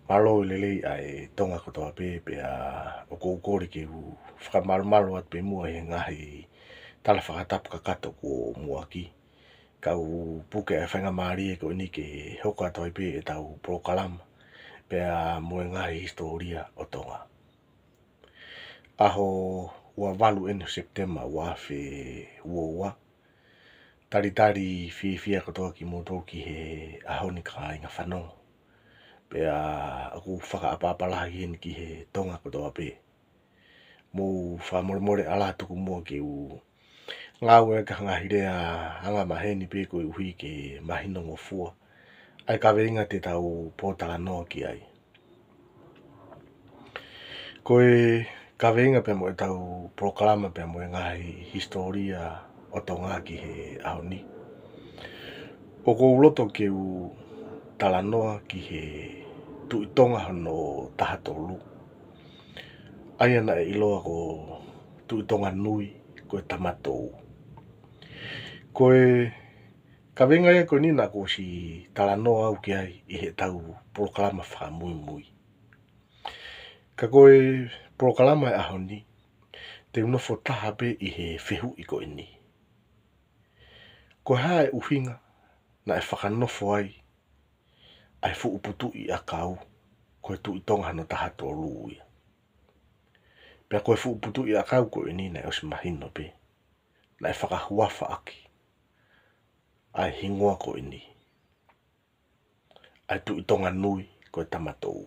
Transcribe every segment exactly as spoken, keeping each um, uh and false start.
malo lele ai tonga ko toa pe pe a o ko kore ke u whaka malo malo at pe mua e ngahi tala whakatapu ka kato ko mua ki. Ka u puke e whenga maari e ko ni ke hoka toi pe e tau prokalama pe a mua ngahi historia o tonga. Aho ua walu ene September wa fe ua ua. Tari tari fi fia ko toa ki moto ki he aho ni ka inga whanongo. Pe a aku whaka apapalahi hen ki he tonga ko toa pe. Mo whamore more ala tuku mua ki u ngā ue ka ngahire a hanga maheni pe ko i uhi ke mahino ngofua. Ai ka venga te tau pōtala noa ki ai. Koe ka venga pe mo e tau proklama pe mo e ngahi historia o tonga ki he aho ni. O ko uloto ke u tala noa ki he tu i tonga hono taha tolu. Ai ana e iloa ko tu i tonga nui ko e tamatou. Koe ka venga e ko ni na ko si tala noa au ki ai i he tau proklama wha mui mui. Ka koe proklama e aho ni te unofo taha pe i he whihu i ko ini. Ko hae uhinga na e whakanofo ai ai fu uputu i a kau koe tu i tonga hano taha tolu ia. Pea koe fu uputu i a kau ko ini na e osi mahino pe. Na e whakahuafa aki. Ai hingoa ko ini. Ai tu i tonga nui koe tamatou.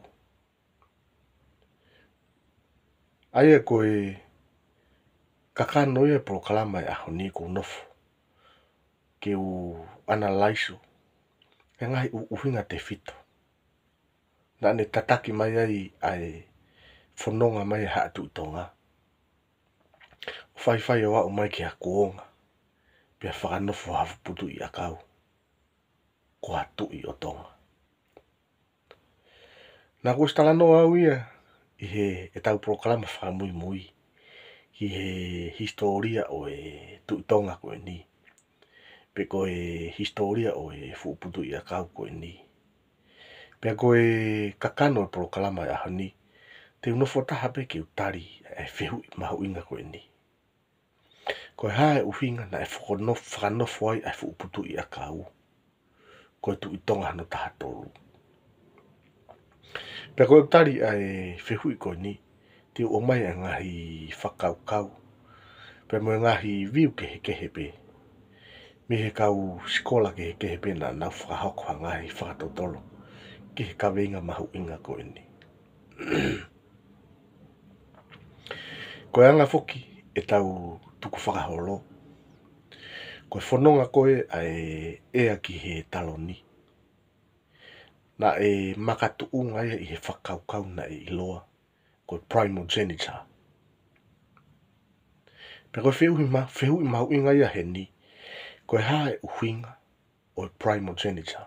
Ai e koe kakano e proklama e aho ni ko nofo. Ke u analaiso. E ngai u uhinga te fito. Na ne tataki mai ai ai whanonga mai haa tu i tonga. Whai whai o au mai ki a kuonga. Pea whakanofo hafu putu i a kau. Ko hatu i o tonga. Nā ko stala no au ia. I he e tau proklama wha mui mui. Ki he historia o e tu i tonga ko e ni. Pe ko e historia o e fuputu i a kau ko e ni. Pea ko e kakano e proklama e aho ni. Te unofo taha pe ki utari e whihu i mahu inga ko e ni. Ko e hae uhinga na e whakanofo ai e fuputu i a kau. Ko e tu i tonga hano taha tolu. Pea ko e utari e whihu i ko e ni. Te o mai e ngahi whakau kau. Pea mo e ngahi viu ke he kehe pe. Mi he kau skola ke he kehe pe na nau whakahoko ha ngahi whakatautolo. Ki he kawenga mahu inga ko e ni. Ko e anga foki e tau tuku whakaholo. Ko e whanonga koe ai ea ki he taloni. Na e makatu unga ia i he whakaukau na e iloa. Ko e primogeniture. Pea koe whiu ma, whiu i mahu inga ia he ni. Ko e hae uhinga o e primogeniture.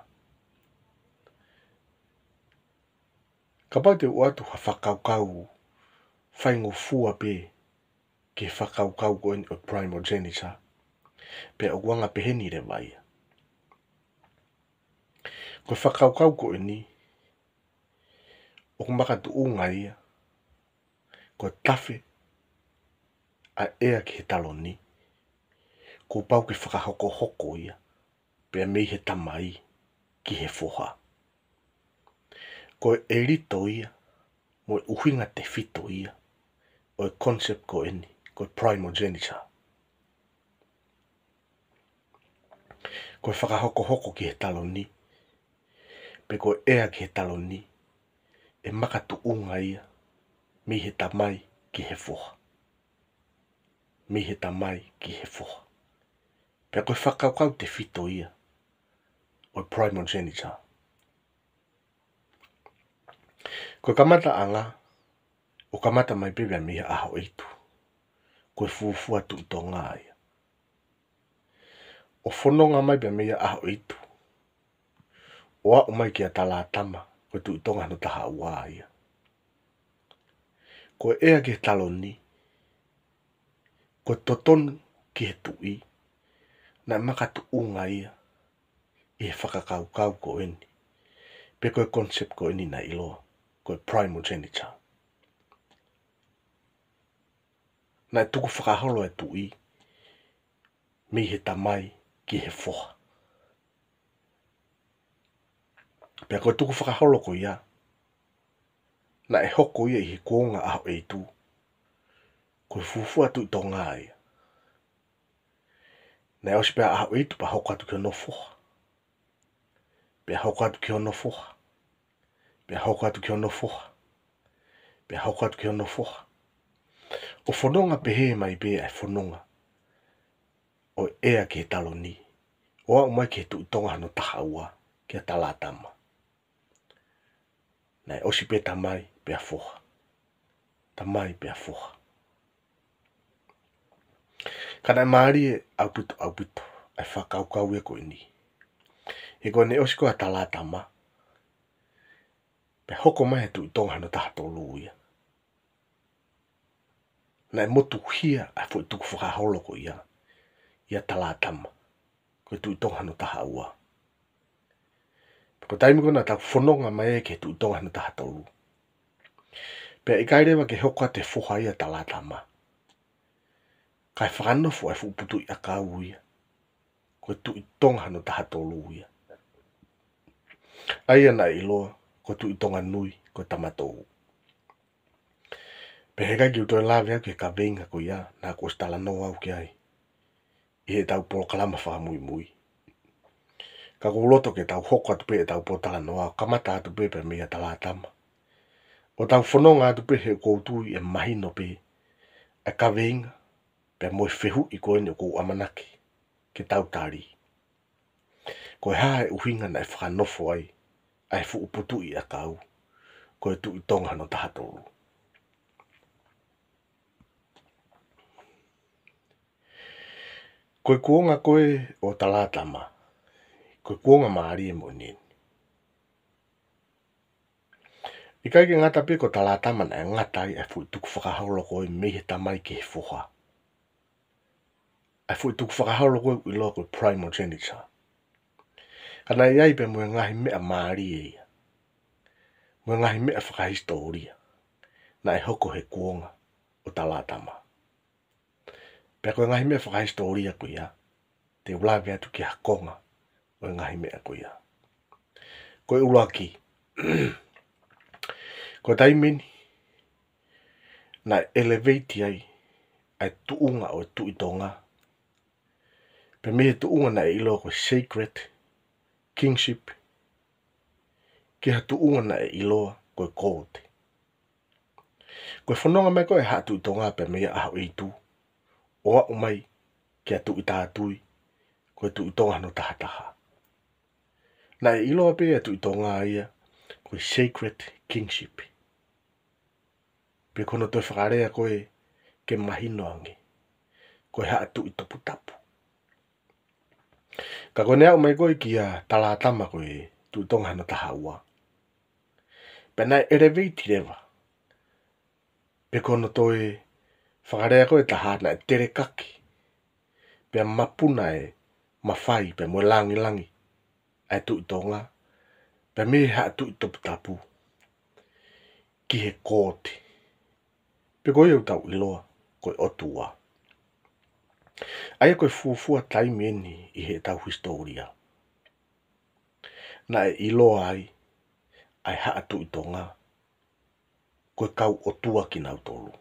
Ka pau te uatu ha whakaukau whaingo fua pe ke whakaukau ko e o primogeniture. Pea o wanga peheni re vai. Ko whakaukau ko e ni. O kumakatu unga ia. Ko tafe a ea ki he taloni. Ko pau ki whakahoko hoko ia. Pea mei he tamai ki he foha. Ko e rito ia. Mo e uhinga te fito ia. O e concept ko eni. Ko e primogeniture. Ko e whakahoko hoko ki he taloni. Pe ko e ea ki he taloni. E makatu unga ia. Mi he tamai ki he foha. Mi he tamai ki he foha. Pea koe whakaukau te fito ia. O e primogeniture. Koe kamata anga. O kamata mai pebea mi ha aho eitu. Koe fuufua tu i tonga ia. O whanonga mai pebea mi ha aho eitu. O a umai ki a tala tama. Koe tu i tonga no taha ua ia. Koe ea ki he taloni. Koe totonu ki he tui. Na makatu unga ia. I he whakakaukau ko eni. Pe koe concept ko eni na iloa. koe primogeniture. Nai tuku whakaholo e tui, mi he tamai ki he whoha. Pea koe tuku whakaholo ko ia, na e hoko ia i he kuonga aho e tu, koe fufua tu i tonga ia. Na e osi pea aho e tu pa hoko atu ki ono whoha. Pea hoko atu ki ono whoha. Pea hoko atu ki ono whoha. Pea hoko atu ki ono whoha. O whanonga pehe mai pe ai whanonga. O ea ki he talo ni. O au mai ki he tu i tonga hano taha ua ki a talatama. Na e osi pe tamai pea whoha. Tamai pea whoha. Kana e maari e au pito au pito. Ai whakaukau e koe ni. E koe ne osi koe a talatama. Pe hoko mai he tu i tonga hano taha tolu ia. Na e motu hia ai fo i tuku whakaholo ko ia. Ia talatama. Koe tu i tonga hano taha ua. Ko taimi kona tau whanonga mai e ke tu i tonga hano taha tolu. Pea i kairewa ke hoka te whoha ia talatama. Kai whakanofo ai fuputu i akau ia. Koe tu i tonga hano taha tolu ia. Aia na iloa, koe tu i tonga nui, koe tamatou. Pe heka ki utoe lawe au ke ka venga ko ia, na ko stala no au ke ai. I he tau polokalama wha mui mui. Ka kuloto ke tau hoko atu pe e tau potala no au, kamata atu pe pe mea talatama. O tau whanonga atu pe he koutui e mahino pe, e ka venga, pe moe whehu i koe ni kou amanaki, ke tau tari. Koe hae uhinga na e whakanofo ai, ai fu uputu i akau, koe tu i tonga hano taha tolu. Koe kuonga koe o talatama, koe kuonga maari e mo nini. I kai ke ngata pe ko talatama na e ngata ai e fu tuku whakaholo koe mehe tamai ki he whoha. E fu tuku whakaholo koe i loa koe primogeniture. Kana iai pe mue ngahi mea maari e ia. Mue ngahi mea whakahistoria. Na e hoko he kuonga o talatama. Pea koe ngahi mea whakahistoria ko ia. Te ulawe atu ki hakonga o ngahi mea ko ia. Koe ulaki. Koe taimeni. Na elevate ai. Ai tuunga o tu i tonga. Pe mehe tuunga na e ilo koe sacred kingship. Ki ha tuunga na e iloa koe kote. Koe whanonga mai koe hatu i tonga pe mea aho i tu. Oa umai ki atu i tātui. Koe tu i tonga hano taha taha. Na e iloa pe atu i tonga ia. Koe sacred kingship. Pe kono toi whakarea koe ke mahino ange. Koe hatu i topu tapu. Ka koe nea umai koe ki a talatama koe tu i tonga hano taha ua. Pe nai elevate rewa. Pe kono toi whakarea koe taha na e tere kaki. Pe mapuna e mawhai pe moe langi langi. Ai tu i tonga. Pe me hatu i topu tapu. Ki he kote. Pe koe au tau iloa koe otua. Aia koe fuafua taimi eni i he tau historia. Na e iloa ai. Ai hatu i tonga. Koe kau otua ki nau tolu.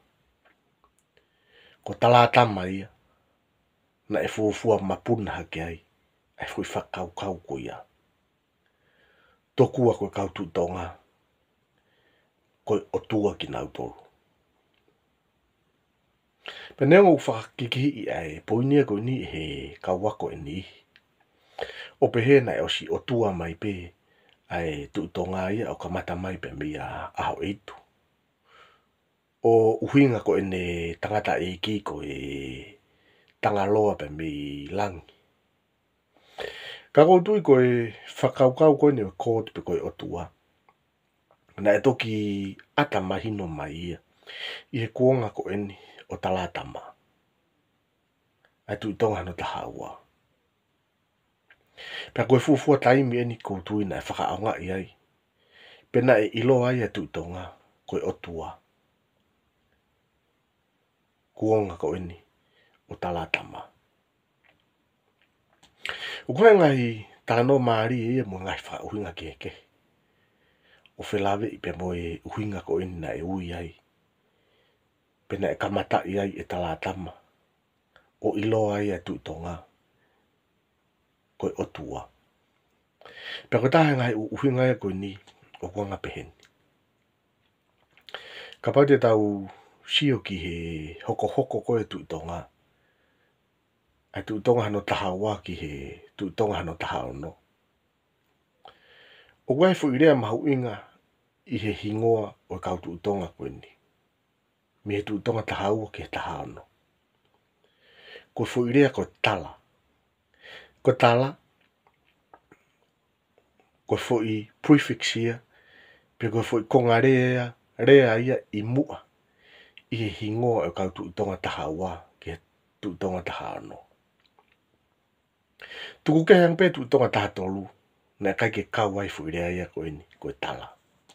Ko talatama ia. Na e fuafua mapuna hake ai. Ai fui whakau kau ko ia. Tokua koe kau tu tonga. Koe otua ki nau tolu. Pe nea ngau whakakiki i ai. Poinia koe ni he kawako e ni. O pehe na e osi otua mai pe. Ai tu tonga ia o kamata mai pe mea aho eitu. O uhinga ko ene tangata e ki ko e tangaloa pe mi langi. Ka koutui ko e whakaukau ko ene court pe ko e otua. Na e toki ata mahino mai ia. I he kuonga ko ene o talatama. Ai tu tonga hano taha ua. Pea koe fuafua taimi eni koutui na e whakaaonga i ai. Pena e ilo ai e tutonga koe otua. Kuonga ko eni o talatama. O koe ngai tano maari e mo ngai wha uhinga keke. O whelawe i pe mo e uhinga ko eni na e ui ai. Pena e kamata i ai e talatama. O ilo ai e tutonga koe otua. Pea ko tahe ngai uhinga e koe ni o kuanga peheni. Ka pau te tau sio ki he hoko hoko koe tutonga. Ai tutonga hano taha wā ki he tutonga hano taha ono. O koe fu irea mahu inga i he hingoa o kau tutonga koe ni. Me he tutonga taha ua ki he taha ono. Koe fu irea koe tala. Koe tala. Koe fu i prefix ia. Pe koe fu i konga rea rea ia i mua. I he hingoa o kau tutonga taha wā ki he tutonga taha ono. Tuku ke hang pe tutonga taha tolu. Na kai ke kau ai fu irea ia koe ni. Koe tala.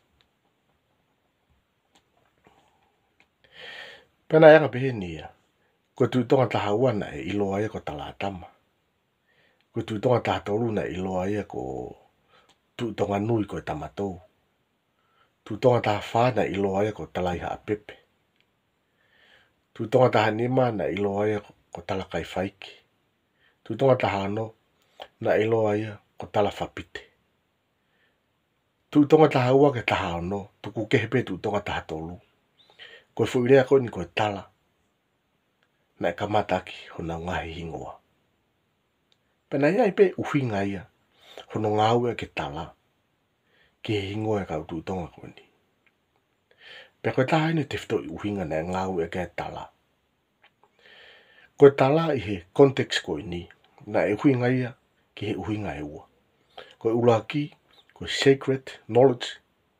Pena yanga pehe ni ia. Koe tutonga taha ua na e iloa ia ko tala atama. Koe tutonga taha tolu na iloa ia ko tutonga nui koe tamatou. Tutonga taha wha na iloa ia ko talaiha a pepe. Tutonga taha nima na iloa ia ko tala kai whaiki. Tutonga taha no na iloa ia ko tala whapite. Tutonga taha ua ke taha no. Tuku kehepe tutonga taha tolu. Koe fu irea koe ni koe tala. Na e kamataki hona ngahi hingoa. Pena ia ipe uhinga ia. Hono ngau e ke tala. Ki he hingoa e kau tutonga koe ni. Pea koe taha ine te fito i uhinga na e ngau e ke tala. Koe tala i he context koe ni. Na e uhinga ia ki he uhinga e ua. Koe ulaki, koe sacred knowledge.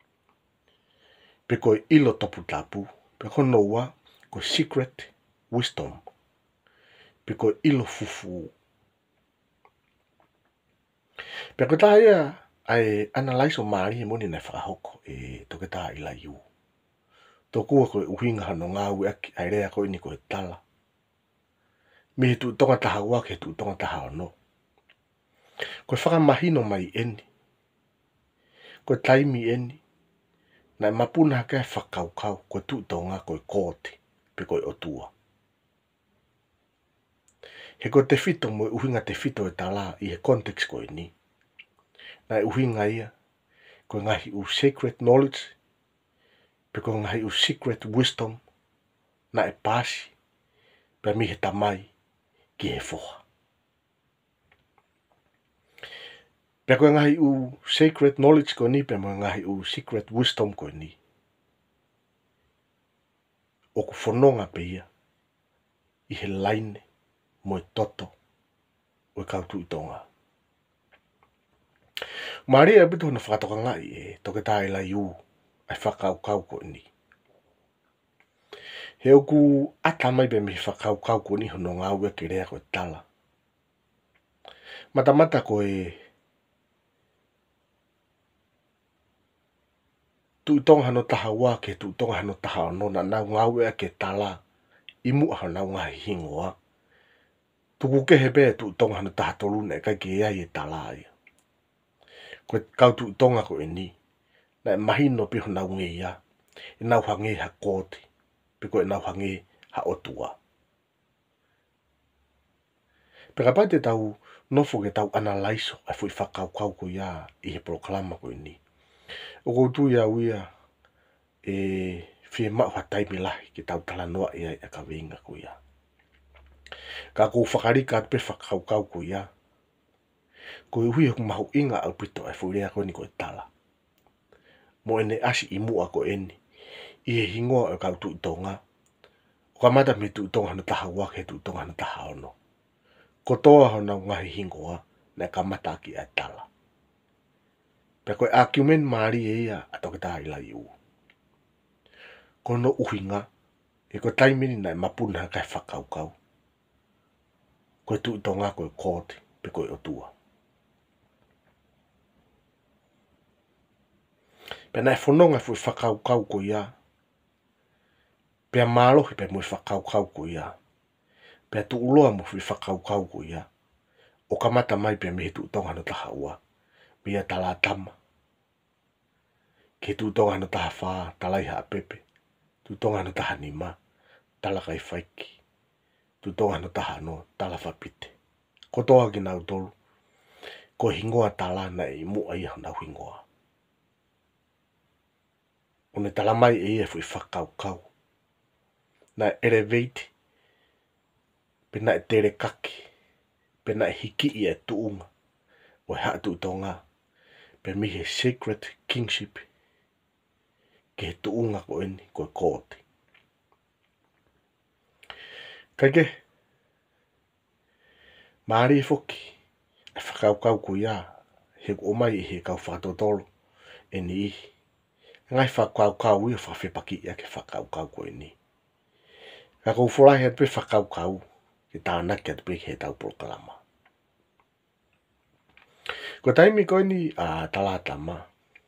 Pe koe ilo topu tapu. Pe koe noua, koe secret wisdom. Pe koe ilo fufu. Pe koe taha ia ai analyze o maari e moni na whakahoko e toke taha ila iu. Tokua koe uhinga hano ngau e ai rea koe ni koe tala. Me he tutonga taha ua ke tutonga taha ono. Koe whakamahino mai eni. Koe taimi eni. Na mapuna hake whakau kau koe tutonga koe kote. Pe koe otua. He koe te fito mo uhinga te fito e tala i he context koe ni. Na uhinga ia. Koe ngahi u sacred knowledge. Pe koe ngahi u secret wisdom. Na e pasi. Pe mi he tamai ki he foha. Pe koe ngahi u sacred knowledge koe ni. Pe mo ngahi u secret wisdom koe ni. O ku whanonga pe ia. I he laine. Mo e toto. O e kau tutonga. Maria e bitu hana whakatoka ngai e toke taha ila iu. Ai whakau kau koe ni. He oku atamai pe mi whakau kau koe ni hono ngau e ke rea koe tala. Mata mata koe tutonga hano taha wā ke tutonga hano taha ono na nau ngau e ke tala. Imu aha nau ngahi hingoa. Tuku kehe pe tutonga hano taha tolu na e kai ke ia i e tala ia. Koe kau tutonga koe ni. Na e mahino pi hona unge ia. E nau hange ha kote. Pe koe nau hange ha otua. Pe ka pai te tau nofo ke tau analaiso. Ai fui whakau kau ko ia i he proklama koe ni. O koutu ia uia. E fie mau ha taimi lahi ke tau tala noa ia e ka wenga ko ia. Ka kou whakarika at pe whakau kau ko ia. Ko i hui mahu inga au pito ai fui rea koe ni koe tala. Mo ene asi i mua ko eni. I he hingoa o kau tutonga. O ka mata me tutonga hana taha wak he tutonga hana taha ono. Ko toa hana ngahi hingoa na ka mata ki ai tala. Pe koe argument maari e ia atoke taha ila iu. Ko no uhinga. E ko taimini na mapuna haka e whakau kau. Koe tutonga koe kote pe koe otua. Pena e whanonga fui whakau kau ko ia. Pea mālohi pe mui whakau kau ko ia. Pea tu uloa mo fui whakau kau ko ia. O kamata mai pe me tu tonga no taha ua. Mia tala tama. Ke tu tonga no taha whaa, talai haa pepe. Tu tonga no taha nima, tala kai whaiki. Tu tonga no taha no, tala whapite. Ko toa ki nau tolu. Ko hingoa tala na i mua ia nau hingoa. One tala mai e ia fui whakau kau. Na elevate. Pena e tere kaki. Pena e hiki i e tuunga. O e haa tu tonga. Pe mi he sacred kingship. Ke he tuunga ko eni, ko e kōti. Kaike. Maari e foki. E whakau kau ko ia. He o mai he kau whakatotolo. E ni ihi. Ngai whakau kau ia whawhepaki ia ke whakau kau ko e ni. Ka kou whulai he pe whakau kau. Ke tānaki at pe he tau proklama. Ko taimi ko ni a talata ma.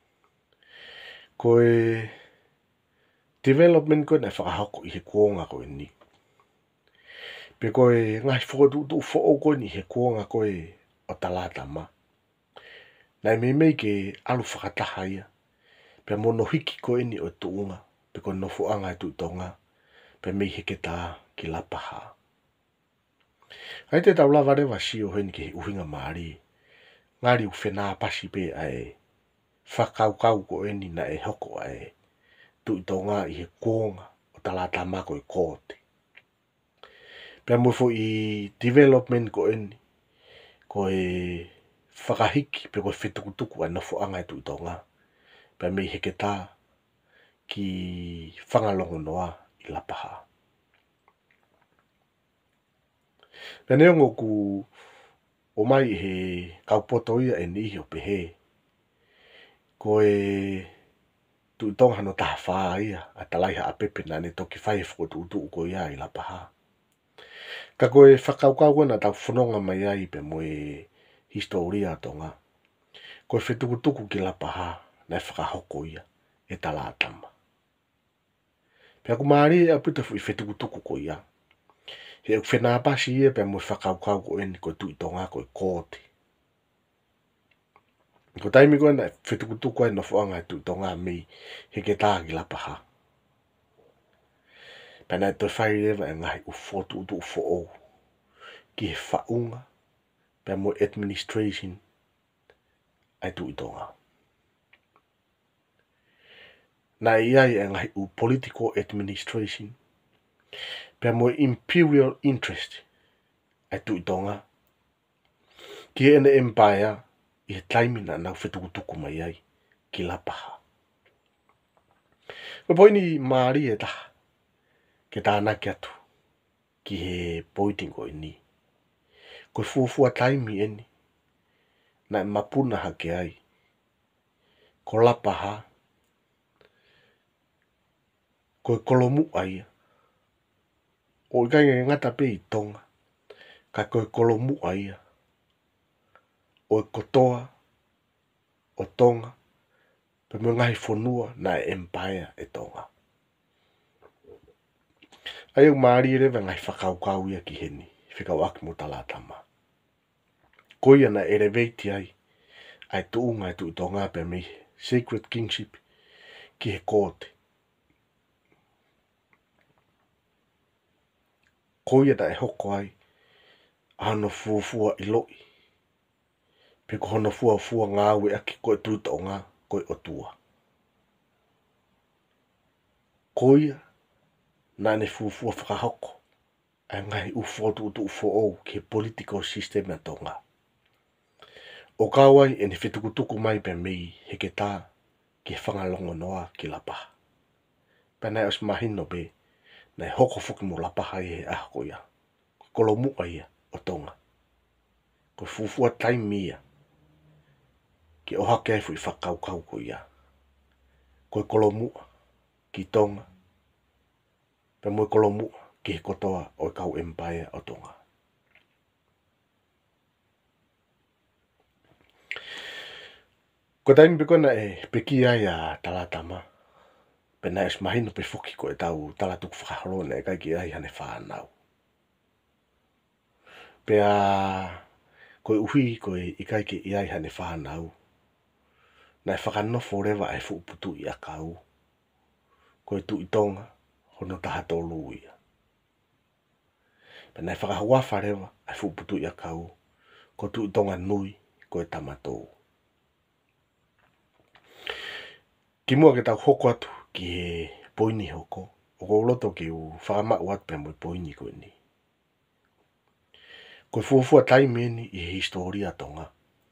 Ko e development ko na whakahako i he kuonga ko e ni. Pe ko e ngai whakatutu whao ko ni he kuonga ko e o talata ma. Nai me mei ke alu whakataha ia. Pe mono hiki ko e ni o tuunga. Pe ko no fuanga e tu tonga. Pe mei heke tā ki lapaha. Ai te tau lava rewa si o heni ke uhinga maari. Ngari u whenā pasi pe ai. Whakau kau ko e ni na e hoko ai. Tu tonga i he kuonga o talata ma ko i kōte. Pea mwifo i development ko e ni. Ko e whakahiki pe ko e whetukutuku a nofo anga e tu tonga. Pea mei heke tā ki whangalongo noa i lapaha. Pea neongo ku o mai he kaupoto ia e ni o pehe. Ko e tu tonga no taha whaa ia a talaiha a pepe na ne toki whai whukotu utu uko ia i lapaha. Ka koe whakaukau na tau whanonga mai ai pe mo e historia tonga. Ko e whetukutuku ki lapaha na e whakahoko ia e talatama. Pea ku maari e aputa fu i whetukutuku ko ia. He u whenā pasi ia pe mo e whakaukau ko eni ko tu tonga ko e kōti. Ko taimi koe na whetukutuku ai no whaanga e tu tonga mei heke tā ki lapaha. Pena e toi whai rewa e ngahi u whotu utu u who'ou. Ki he whaunga, pe mo administration ai tu tonga. Na iai e ngahi u political administration, pe mo imperial interest ai tu tonga. Ki he ene empire i he taimi na nau whetukutuku mai ai ki lapaha. Ko poini maari e taha. Ke tānaki atu. Ki he poiting ko e ni. Ko fuafua taimi e ni. Na e mapuna hake ai. Ko lapaha. Ko e kolomu ai. O i kai ngata pe i tonga. Ka ko e kolomu ai. O e kotoa. O tonga. Pe mo ngahi whanua na e empire e tonga. Ai au maari rewa ngai whakaukau ia ki heni. Whikau aki mo talatama. Ko ia na elevate ai. Ai tuunga ai tu tonga pe mi. Sacred kingship. Ki he kōte. Ko ia na e hoko ai. Ano fuafua i loi. Pe ko hono fuafua ngāwe aki ko e tu tonga. Ko e otua. Ko ia. Na ne fuafua whakahoko. Ai ngai u whotu utu u who'ou ki political system a tonga. O kawai e ne whetukutuku mai pe mei heke tā ki whangalongo noa ki lapaha. Pena e os mahino be na e hoko whuki mo lapaha i he ahako ia. Ko kolomua ia o tonga. Ko fuafua taimi ia. Ki oha kei fui whakaukau ko ia. Ko kolomua ki tonga. Pe mo kolomua ki he kotoa o kau empire o tonga. Ko Ko taimi pe kona e peki ai a talatama. Pena es mahino pe foki ko e tau talatuk whakaharone e kai ki ai hane whanau. Pea koe uhi koe i kai ki i ai hane whanau. Na e whakanofo rewa e fuuputu i a kau. Koe tu i tonga hono taha tolu ia. Pena e whakahawafa rewa e fuuputu i a kau. Ko tu i tonga nui koe tamatou. Ki mua ke tau hoko atu ki he poini hoko. O ko uloto ki u whakamau atu pe mui poini koe ni. Koe fuafua taimi ni i he historia tonga.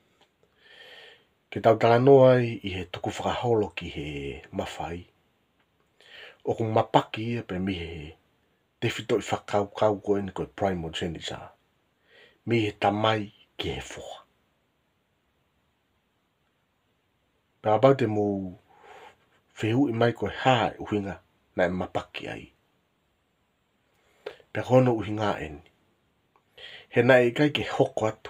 Ke tau talanoa i he tuku whakaholo ki he mawhai. O kong mapaki ia pe mi he te whito i whakau kau koe ni koe primogeniture. Mi he tamai ki he fua. Pe abau te mo whihu i mai koe hae uhinga na e mapaki ai. Pe kono uhinga eni. He na e kai ke hoko atu.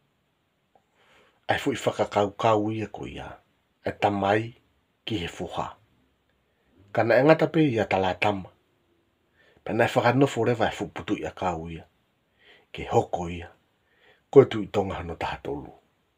Ai fu i whakakau kau ia ko ia. E tamai ki he fuha. Kana e ngata pe ia talatama. Pe na e whakanofo rewa e fu putu ia kau ia. Ke hoko ia. Koe tu i tonga hano taha tolu.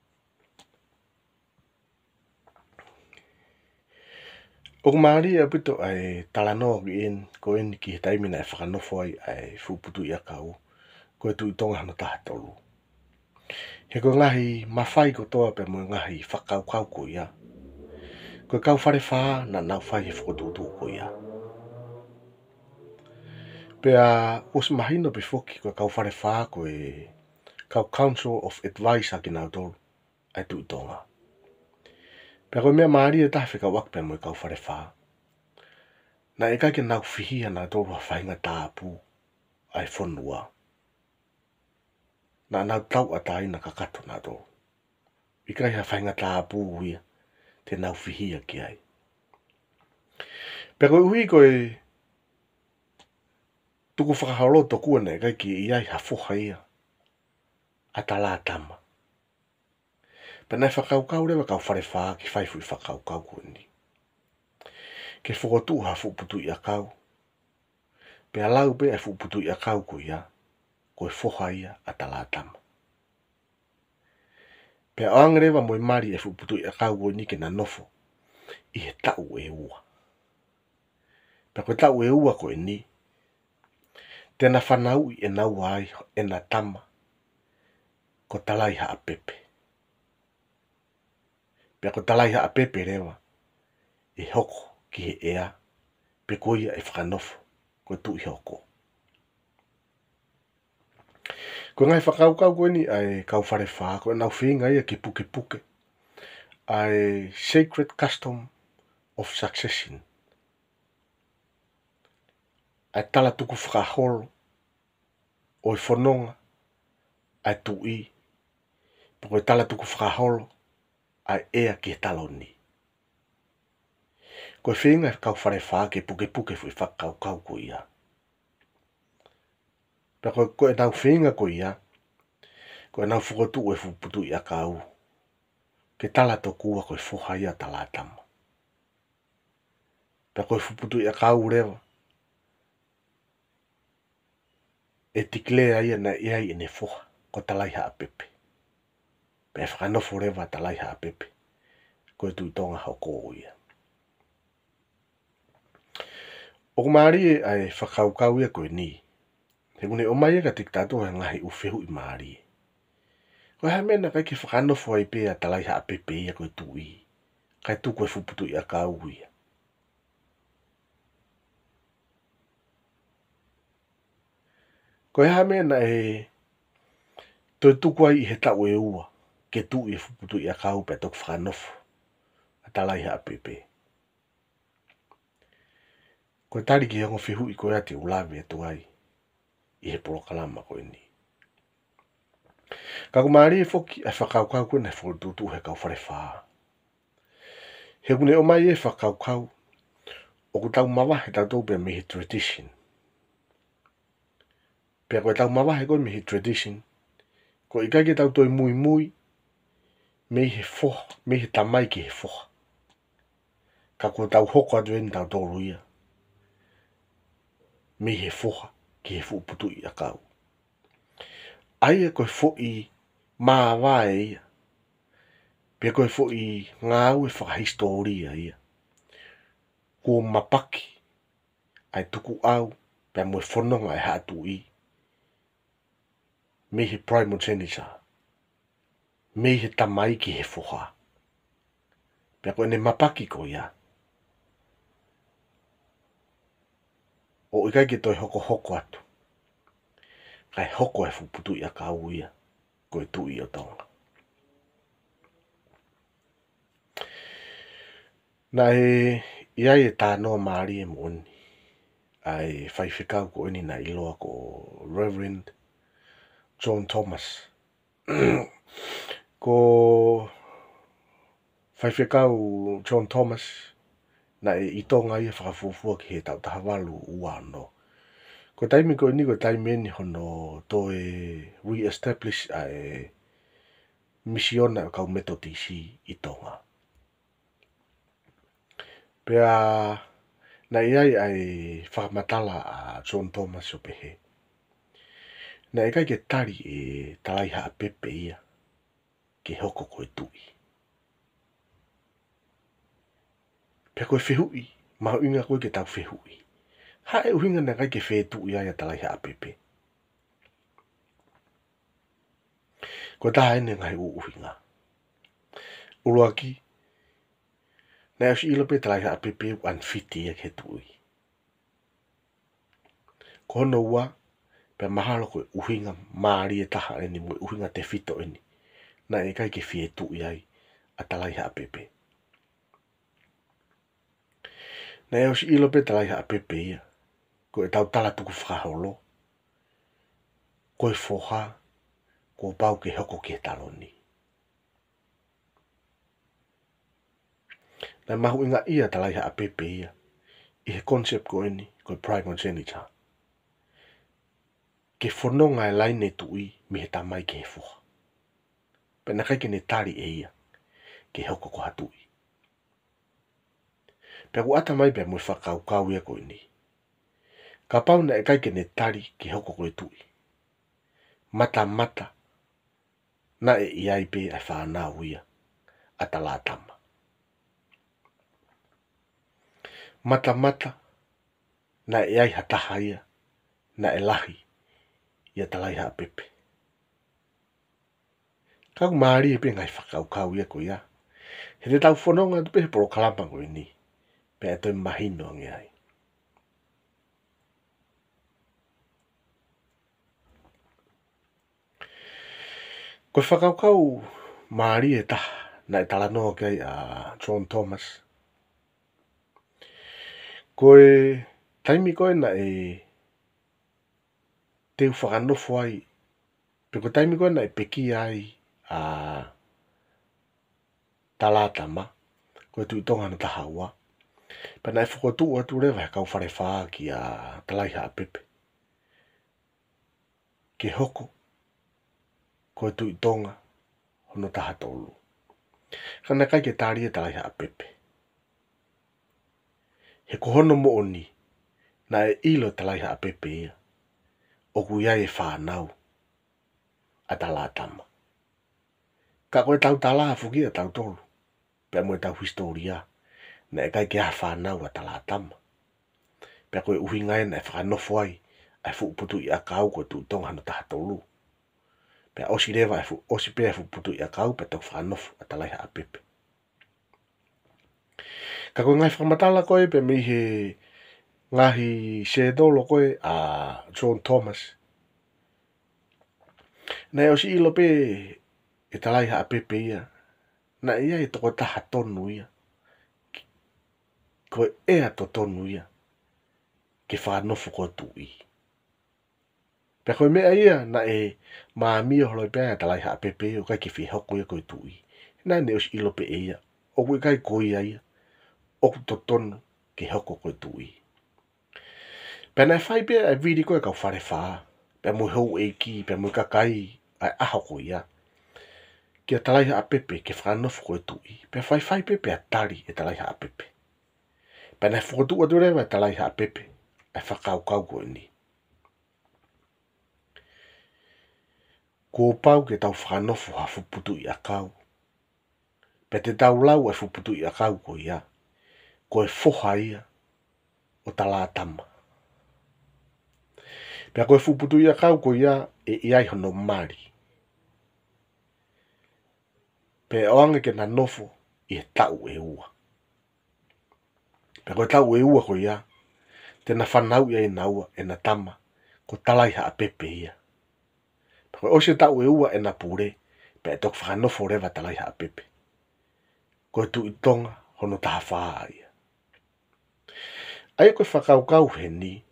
O maari e pito ai talanoa ki en. Ko en ki he taimina e whakanofo ai ai fu putu ia kau. Koe tu i tonga hano taha tolu. He ko ngahi mawhai ko toa pe mo ngahi whakau kau ko ia. Koe kau whare whaa na nau whai he whakotutu ko ia. Pea os mahino pe foki koe kau whare whaa koe kau Council of Advice ki nau tolu. Ai tu i tonga. Pea koe mea maari e taha whika wak pe mo kau whare whaa. Na e kai ke nau whihia nau tolu ha whainga tāpū. Ai whonua. Na nau tau atai na kakato nau tolu. I kai ha whainga tāpū huia. Te nau whihia ki ai. Pea koe hui koe tuku whakahalo to kuane kai ki i ai ha fuha ia. A tala tama. Pea nai whakau kau rewa kau whare whaa ki whaifu i whakau kau kuani. Ke whakotu ha fuputu i a kau. Pea lau pe e fuputu i a kau ko ia. Koe fuha ia a tala tama. Pea oang rewa moi mari e fuputu i a kau kuani ke na nofo. I he tau e ua. Pea koe tau e ua koe ni. Tena whanau i e nau ai e na tama. Ko talai ha a pepe. Pea ko talai ha a pepe rewa. E hoko ki he ea. Pe koia e whakanofo. Koe tu i hoko. Ko ngai whakau kau koe ni ai kau whare whaa. Ko nau whinga ia ki puke puke. Ai Sacred Custom of Succession. Ai tala tuku whakaholo. O i whanonga. Ai tu i. Pako i tala tuku whakaholo. Ai ea ki he taloni. Ko i whinga kau whare whaa ki puke puke fui whakau kau ko ia. Pako ko e nau whinga ko ia. Ko e nau whukotu e fuputu i a kau. Ke tala to kua ko i fuha ia tala tama. Pako i fuputu i a kau rewa. E tiklea ia na ia i ne fuha. Ko talai ha a pepe. Pe whakanofo rewa talai ha a pepe. Ko e tui tonga hoko ia. O maari e ai whakau kau ia koe ni. He kune o mai e ka tiktatu he ngahi uwhehu i maari. Ko ha mena kai ki whakanofo ai pea talai ha a pepe ia koe tui. Kai tu koe fuputu i a kau ia. Ko ha mena e toi tuku ai i he tau e ua. Ke tu i fuputu i a kau pe tok whakanofo. A talai ha a pepe. Ko tari ki hango whihu i koe ati ulawe atu ai. I he porokalama koe ni. Ka kumari e foki ai whakau kau koe nei whakatutu he kau whare whaa. He kune o mai e whakau kau. O ku tau mawa he tau tau pia mihi tradition. Pia koe tau mawa he koe mihi tradition. Ko i kai ke tau toi mui mui. me he fo, me he tamai ki he fo. Ka ko tau hoko atu eni tau tōru ia. Me he fo, ki he fu putu i a kau. Ai e koe fo i maa wae ia. Pia koe fo i ngā au e whakahistoria ia. Ko mapaki, ai tuku au, pia moe whanonga e hatu i. Me he primogeniture. Me he tamai ki he foha. Pia koe ne mapaki ko ia. O ikai ki toi hoko hoko atu. Kai hoko e fuputu i a kau ia. Koe tu i o tonga. Na e iai e tānoa maari e mooni. Ai whaiwhikau ko ini na iloa ko Reverend John Thomas. Ko whaiwhikau John Thomas na e itonga ia whakafufua ki he tau tahawalu ua no. Ko taimi ko ini ko taimi eni hono to e re-establish a e misiona kau Methodisi itonga. Pea na iai ai whakamatala a John Thomas o pehe. Na e kai ke tari e talaiha a pepe ia ke hoko koe tui. Pea koe whihui, mahu inga koe ke tau whihui. Ha e uhinga na kai ke whe tui ai a talaiha a pepe. Koe taha ene ngai u uhinga. Uruaki, na e si ilo pe talaiha a pepe u anfiti ia ke tui. Ko hono ua, pea mahalo koe uhinga maari e taha eni mo uhinga te fito eni. Na e kai ke whe tui ai a talaiha a pepe. Na e si ilo pe talaiha a pepe ia. Ko e tau tala tuku whakaholo. Ko e whoha, ko pau ke hoko ke taloni. Na mahu inga ia talaiha a pepe ia. I he concept ko eni, ko e primogeniture. Ke whanonga e laine tui, mi he tamai ke he whoha. Pena kai ke ne tari e ia, ke hoko ko hatui. Pea ku ata mai pea mui whakau kau ia ko eni. Ka pau na e kai ke ne tari ke hoko ko e tui. Mata mata, na e iai pe ai whanau ia, ata la tama. Mata mata, na e iai hataha ia, na e lahi, ia talaiha a pepe. Kau maari e pe ngai whakau kau ia ko ia. He te tau whanonga tu pe he prokalama ko eni, pe e toi mahino ange ai. Ko whakau kau maari e taha, na e tala noa kai a John Thomas. Ko e taimi koe na e te whakanofo ai, pe ko taimi koe na e peki ai a talatama, ko e tui tonga na taha ua. Pa na e whakotu atu rewa he kau whare whaa ki a talaiha a pepe. Ke hoko, ko e tui tonga, hono taha tolu. Kana kai ke tāri e talaiha a pepe. He kohono mo oni, na e ilo talaiha a pepe ia. O ku ia e whanau, a talatama. Ka koe tau tala fuki a tau tolu. Pea mo e tau historia, na e kai ke a whanau a talatama. Pea koe uhinga e na e whakanofo ai, ai fuuputu i a kau ko tu tonga hano taha tolu. Pea osi rewa e fu, osi pea e fuuputu i a kau, pea tau whanofo a talaiha a pepe. Ka koe ngai whakamatala koe, pea mi he ngahi sedolo koe a John Thomas. Na e osi ilo pe e talaiha a pepe ia, na ia e toko taha tonu ia. Koe ea to tonu ia, ke whanofo ko tui. Pea koe mea ia, na e maamia holoi pea e talaiha a pepe o kai ke whihoko ia koe tui. Na ne osi ilo pe ia, o koe kai koe ia ia, o to tonu ke hoko koe tui. Pea na e whai pea e vidi koe kau whare whaa, pea mui hou e ki, pea mui kakai, ai aho ko ia. Kia talai ha pepe ke whanofo koe tui. Pe whai whai pepe a tari e talai ha pepe. Pe nei whakotu atu rewa e talai ha pepe. E whakau kau koe ni. Ko pau ke tau whanofo ha fuputu i a kau. Pe te tau lau e fuputu i a kau ko ia. Ko e foha ia o tala tama. Pe ko e fuputu i a kau ko ia e iai hono mari. Pe oange ke na nofo i e tau e ua. Pe ko e tau e ua ko ia. Te na whanau ia e na ua e na tama. Ko talai ha a pepe ia. Pe ko e ose tau e ua e na pure. Pe e tok whanofo rewa talai ha a pepe. Ko e tu i tonga hono taha whaa ia. Ai koe whakaukau he ni.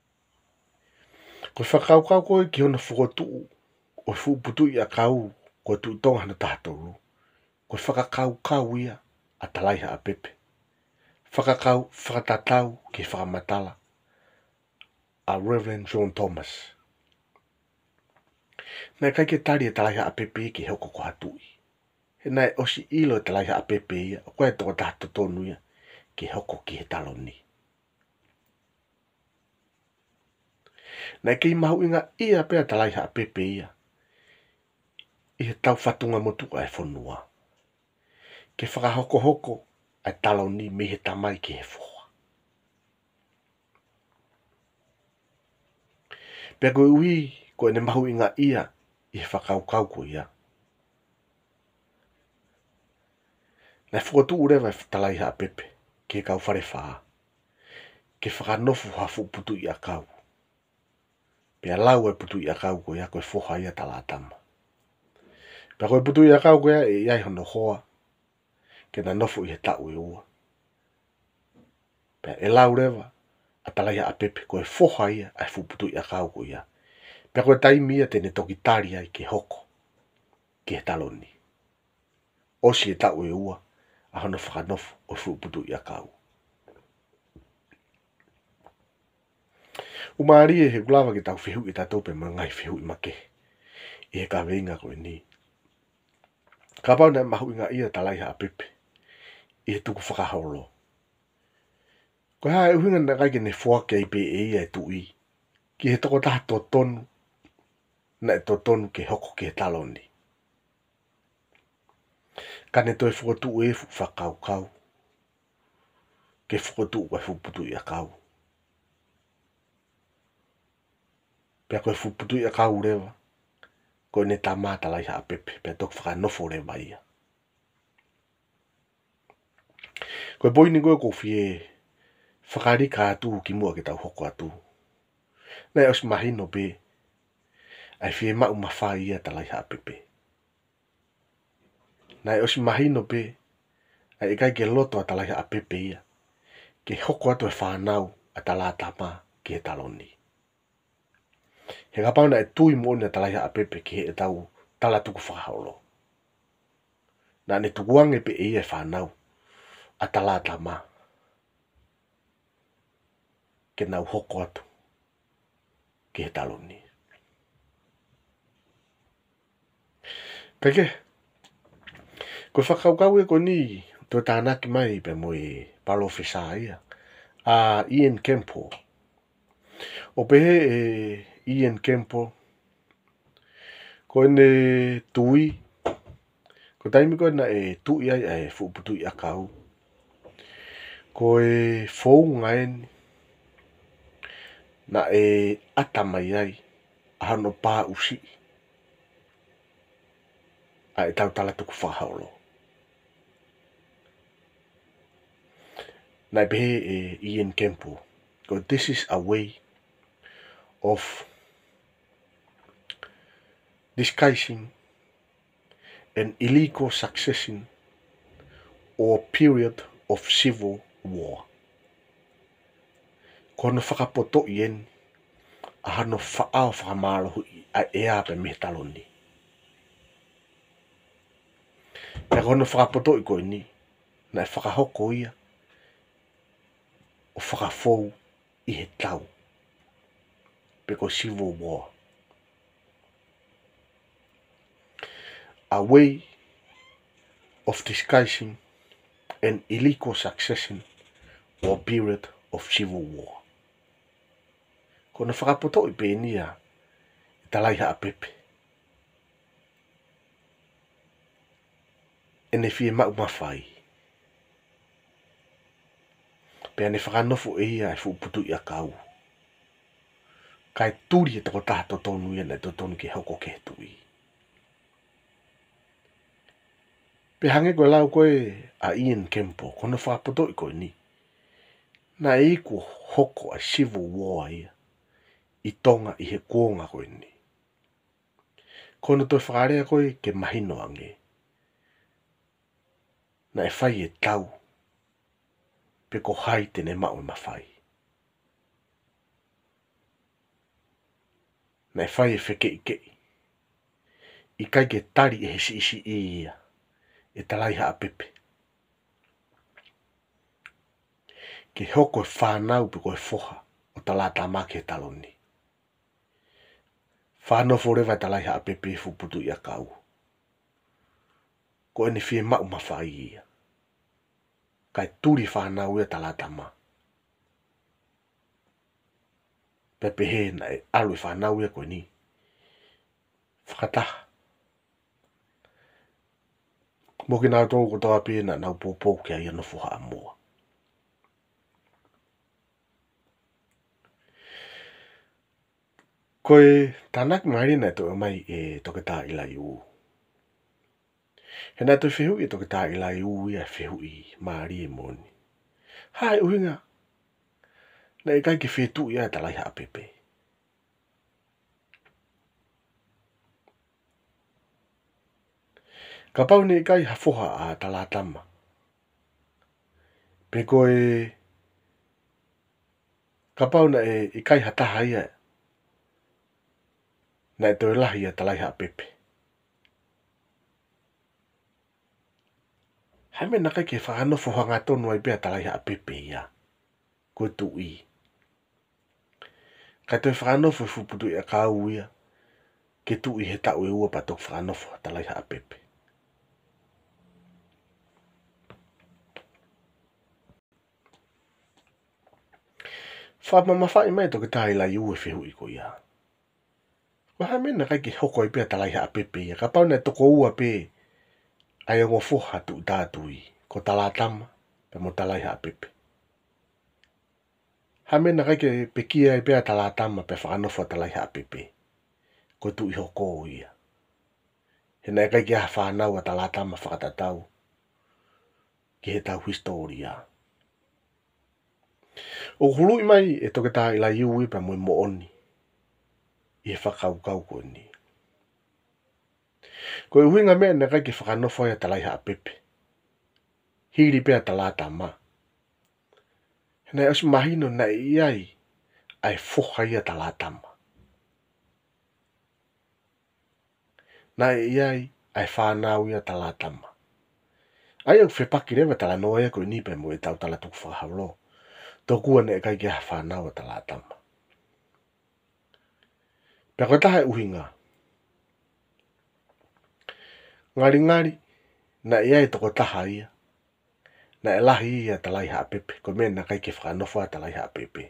Koe whakaukau koe ki hona whukotu. O whuputu i a kau. Koe tu i tonga hana taha toru. Koe whakaukau ia a talaiha a pepe. Whakakau, whakatatau ki whakamatala. A Reverend John Thomas. Nai kai ke tari e talaiha a pepe ki hoko ko hatui. He nai osi ilo e talaiha a pepe ia. Koe e toko taha totonu ia. Ki hoko ki he talo ni. Nai kei mahu inga ia pea talaiha a pepe ia. I he tau whatunga motu ai whanua. Ke whakahoko hoko ai talo ni me he tamai ki he whoa. Pea koe ui koe ne mahu inga ia i he whakaukau ko ia. Nai whakotu urewa e talaiha a pepe ke kau whare whaa. Ke whakanofu hafu putu i a kau. Pea lau e putu i a kau ko ia koe whoha ia talatama. Pea koe putu i a kau ko ia e iai hono hoa. Ke na nofu i he tau e ua. Pea e lau rewa a talaiha a pepe koe whoha ia ai whuputu i a kau ko ia. Pea koe taimi ia tene toki tari ai ke hoko. Ke he taloni. Osi e tau e ua. A hono whakanofu o whuputu i a kau. Umari e he gulawa ki tau whihu i tatou pe mga ngai whihu i make. I he ka veinga koe ni. Ka pau na mahu inga ia talaiha a pepe. I he tuku whakaholo. Ko haa e uhinga na kai ke ne whuake i pe e ia e tui. Ki he toko taha tō tonu. Na e tō tonu ke hoko ki he taloni. Ka ne toi whukotu e fu whakau kau. Ke whukotu ua whuputu i a kau. Pea koe whuputu i a kau rewa. Koe ne tā mā talaiha a pepe. Pea toko whakanofo rewa ia. Koe boini koe ko fie whakarika atu ki mua ki tau hoko atu. Nei os mahino be. Ai fie mau mawhai ia talaiha a pepe. Nei os mahino be. Ai kai ke loto a talaiha a pepe ia. Ke hoko atu e whanau a talata mā ki he taloni. He kapau na e tui mōne a talaiha a pepe ki he e tau talatuku whakaolo. Na ne tukuange pe e ia e whanau a talata mā. Ke nau hoko atu ki he taloni. Peke, koe whakaukau e ko ni tō tānaki mai pe mo e palofisa ia. A Ian Kempo. O pehe e Ian Kempo. Ko ne tui. Ko taimi koe na e tui ai e whuputu i a kau. Ko e fōu ngaeni. Na e atamai ai. Ahano pā usi. A e tau tala tuku whahaolo. Na e pehe e Ian Kempo. Ko this is a way of disguising an illegal succession or period of civil war. Kono whakapoto i en a hano whaao whakamālohu a ea pe me taloni. Pea kono whakapoto i koe ni na e whakahoko ia o whakafou i he tau. Peko civil war. A way of disguising an illegal succession or period of civil war. Kona whakapoto I pēnia I talai haa pepe. E ne fie mau mawhai. Pea ne whakanofo e ia e whuputu I a kau. Kai turi e toko taha to tonu ia nei to tonu ke hoko ke tui. Pe hange koe lau koe a Ian Kempo, kono whapoto I koe ni. Na e iku hoko a civil war ia. I tonga I he kuonga koe ni. Kono toi whakarea koe ke mahino ange. Na e whai e tau. Pe ko hai tene mau e mawhai. Na e whai e wheke I kei. I kai ke tari e he si isi I ia. E talai haa pepe. Ke hoko e whanau pe ko e whoha o talata ma ke taloni. Whanau forever talai haa pepe fuputu I a kau. Ko ene fie mau mawhai ia. Kai turi whanau ia talata ma. Pepe he na e alu I whanau ia koe ni. Whakataha. Moki nā tō ko toa pēna nau pōpō kia ia no fuha amoa. Koe tanak marina to mai e toke tā ila I u. He nā tō whihu I toke tā ila I u ia whihu I maari e moni. Hai uhinga. Na e kai ki whetu ia talai haa pepe. Ka pau ne kai hafoha a talatama. Pe koe ka pau na e i kai hataha ia. Na e toi lahi a talai haa pepe. Hame na kai ke whakanofo hanga tonu ai pia talai haa pepe ia. Koe tu I. Kai toi whakanofo fuputu ia kau ia. Ke tu I he tau e ua patok whakanofo talai haa pepe. Whama mawhai mai toke tahi la iu e whihu I ko ia. Waha mena kai ki hoko I pia talai haa pepe ia. Ka pau nei toko ua pe ai ongo foha tu tātui. Ko talatama pe mo talai haa pepe. Ha mena kai ke pekia I pia talatama pe whakanofo talai haa pepe. Ko tu I hoko ia. He nei kai ki ha whanau a talatama whakatatau. Ki he tau historia. O hului mai e toke tā ila iu ipa mui mo oni. I he whakau kau koe ni. Koe uhinga mea na kai ki whakanofo ia talai haa pepe. Hiri pia talata ma. Hena osi mahino na iai ai foha ia talata ma. Na iai ai whanau ia talata ma. Ai au whepaki rewa tala noa ia koe nipe mo e tau tala tuku whakahaulo. Tokua ne kai ki ha whanau a talata ma. Pea koe taha e uhinga. Ngari ngari na iai toko taha ia. Na e lahi ia talai haa pepe. Ko mena kai ki whakanofo a talai haa pepe.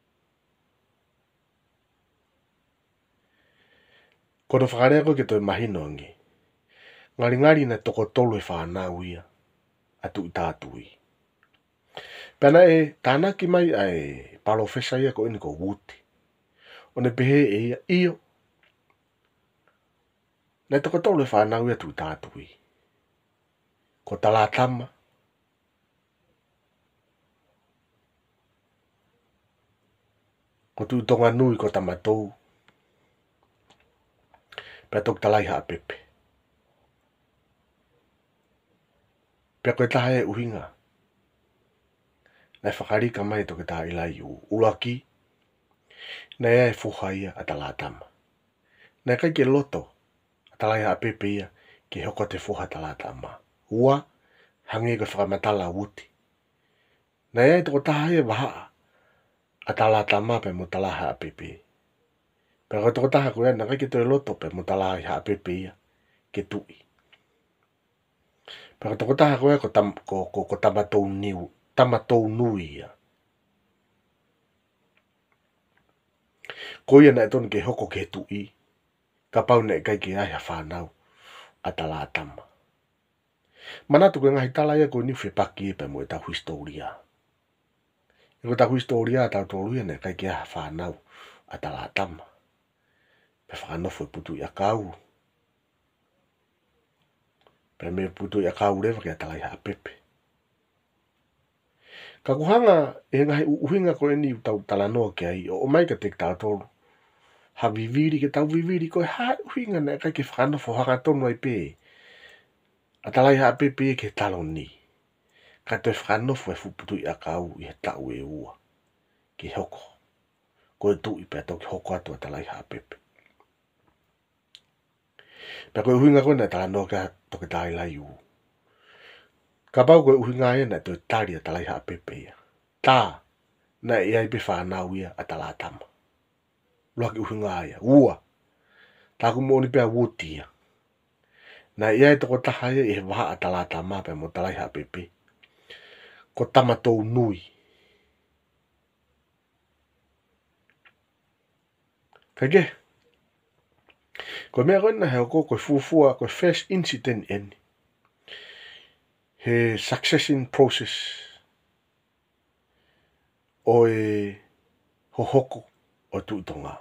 Kono whakarea koe ke toi mahino angi. Ngari ngari na toko tolu e whanau ia. Atu I tātui. Pena e tānaki mai ai palofesa ia ko ini ko wuti. O ne pehe e ia iyo. Na toko tolu e whanau ia tu tātui. Ko talatama. Ko tu tonga nui ko tamatou. Pea tok talai haa pepe. Pea koe taha e uhinga. Na whakarika mai toke taha ilai u ulaki. Na ea e fuha ia a talatama. Na kai ke loto a talai haa pepe ia ke hoko te fuha talatama. Ua hangi ko whakamatala wuti. Na ea e toko taha ia wahaa a talatama pe mo tala haa pepe. Pea koe toko taha koe na kai ke toi loto pe mo tala haa pepe ia ke tui. Pero toko taha koe ko tam ko ko ko tamatou niu, tamatou nui ia. Ko ia na ton ke hoko ke tu i. Ka pau ne kai ke ai ha whanau atala tama. Mana tu ko ngai tala ia ko ni fe paki pe mo ta historia. Ko ta historia ta to lu ne kai ke ha whanau atala tama. Pe whano foi putu ia kau. Pe me putu ia kau rewa ke atala ia pepe. Ka kuhanga e ngai uhinga ko ni tau tala no ke ai o mai ka tek ta tolu. Ha viviri ke tau viviri ko ha uhinga ne kai ke whano fo hanga tonu ai pe. Atala ia pepe ke talon ni. Ka te whano fo e fuputu ia kau i he tau e ua. Ki hoko. Ko e tu i pe tau ki hoko atu atala ia pepe. Pe koe uhinga koe na tala no ka toke tai lai u. Ka pau koe uhinga ia na toi tari atala ia pepe ia. Tā, na ia i pe whanau ia atala tama. Lua ki uhinga ia, ua. Tā ku moni pia wuti ia. Na ia i toko taha ia i he waha atala tama pe mo tala ia pepe. Ko tamatou nui. Kage? Ko mea koe na heo ko koe fuafua koe first incident eni. He succession process. O e hohoko o tuitonga.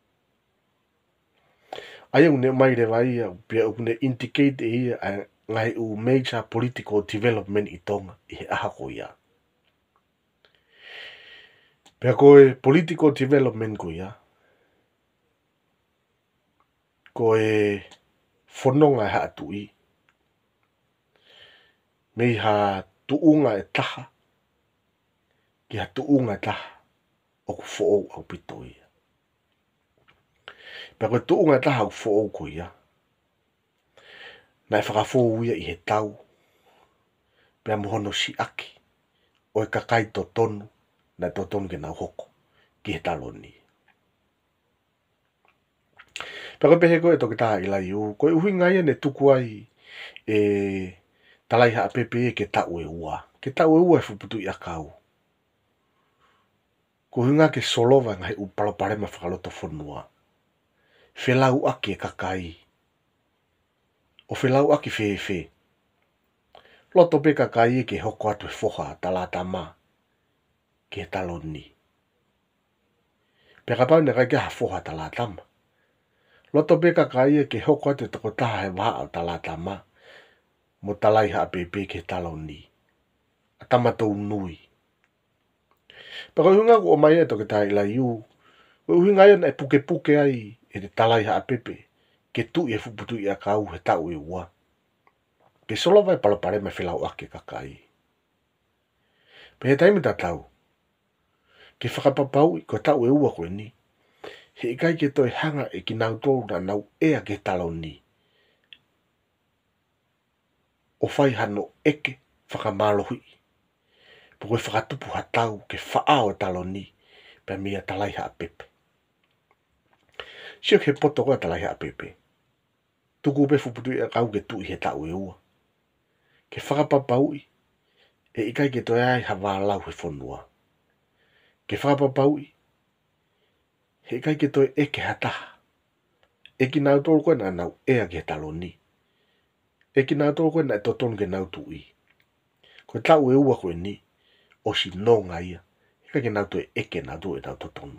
Ai une mai re vai ia pia une indicate e ia ngai u major political development i tonga i he aha ko ia. Pea koe political development ko ia. Ko e whanonga e haa tui. Mei ha tuunga e taha. Ki ha tuunga e taha. O ku fo'ou au pito ia. Pea koe tuunga e taha au fo'ou ko ia. Na e whakafou ia i he tau. Pea mohono si aki. O e kakai to tonu. Na to tonu ke nau hoko. Ki he taloni. Pea koe pehe koe toke taha i lai u. Koe uhinga ia ne tuku ai. E talai haa pepe ke tau e ua. Ke tau e ua e fuputu i a kau. Ko hunga ke solova ngai u palopare ma whakaloto whanua. Whelau aki e kakai. O whelau aki whewhe. Loto pe kakai e ke hoko atu e whoha talata ma. Ke taloni. Pea kapau ne kai ke ha whoha talata ma. Loto pe kakai e ke hoko atu e toko taha he waha au talata ma. Mo talai haa pepe ke taloni. Atamatou nui. Pea koe hunga ko o mai e toke taha i lai u. Koe hunga ia na e puke puke ai e te talai haa pepe. Ke tu e fuputu i a kau he tau e ua. Ke solo vai palopare me whilau ake kakai. Pe he taimi ta tau. Ke whakapapau i ko tau e ua koe ni. He ikai ke toi hanga e ki nau tōru na nau ea ke taloni. O whai hano eke whakamalohui. Po koe whakatupu ha tau ke whaao taloni. Pe mea talai haa pepe. Sio ke poto koe talai haa pepe. Tuku pe fuputu i a kau ke tu i he tau e ua. Ke whakapapau i. E ikai ke toi ai hawa lau he whanua. Ke whakapapau i. He ikai ke toi eke hataha. Eki nau tōru koe na nau ea ke taloni. Eki nau tōru koe na e totonu ke nau tu i. Koe tau e ua koe ni. O si nonga ia. Ikai ke nau toi eke nau tu e nau totonu.